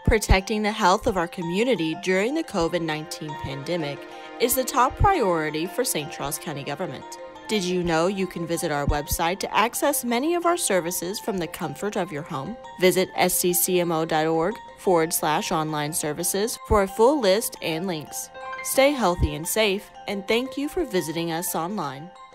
Protecting the health of our community during the COVID-19 pandemic is the top priority for St. Charles County government. Did you know you can visit our website to access many of our services from the comfort of your home? Visit sccmo.org/online services for a full list and links. Stay healthy and safe, and thank you for visiting us online.